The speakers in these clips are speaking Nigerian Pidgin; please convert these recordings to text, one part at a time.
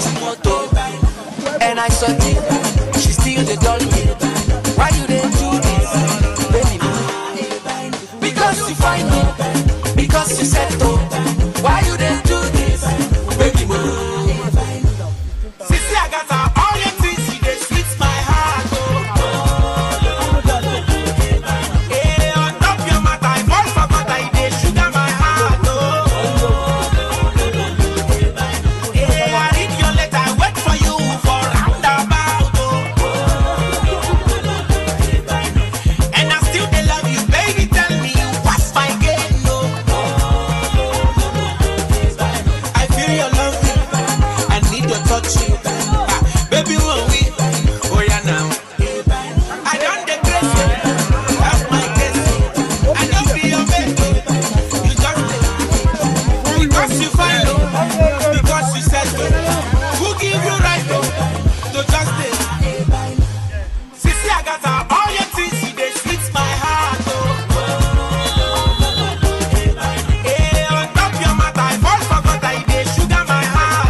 moto. And I saw it, she still the doll me. Why you didn't do this, baby? Because you find me, because you said so. Why you didn't do this, baby? Sissy, I got her all your things, she dey sweet my heart. Hey, on top your matter, I fall for God, I dey sugar my heart. Hey, I read your letter, I wait for you for roundabout. And I still dey love you, baby. Tell me what's my game, no? I feel your love, I need your touch, baby. When we, oh yeah now, I don't decrease you, that's my case. I don't feel your baby, you just because you find love, because you said so. Who give you right to just stay? Sissy, I got her all your things, she dey sweet my heart. Hey, on top your matter, I fall for God, I dey sugar my heart.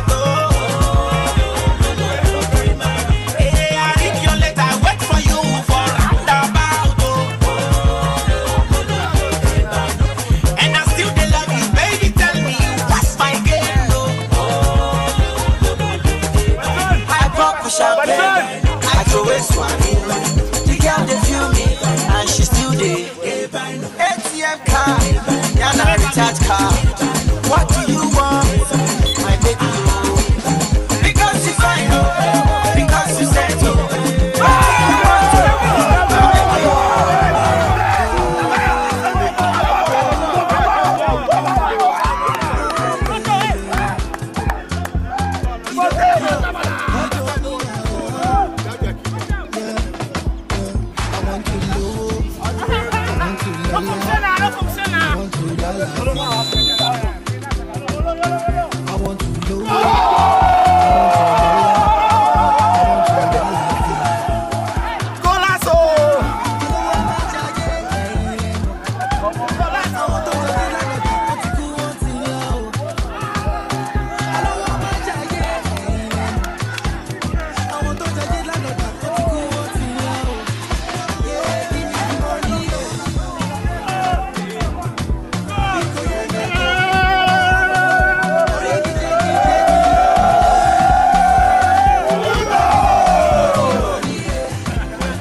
Hey, I read your letter, I wait for you for roundabout. And I still dey love you, baby. Tell me what's my game, no? I pop for champagne, I throw it swanny. The girl dey feel me, and she still dey. ATM card, Llano recharge card.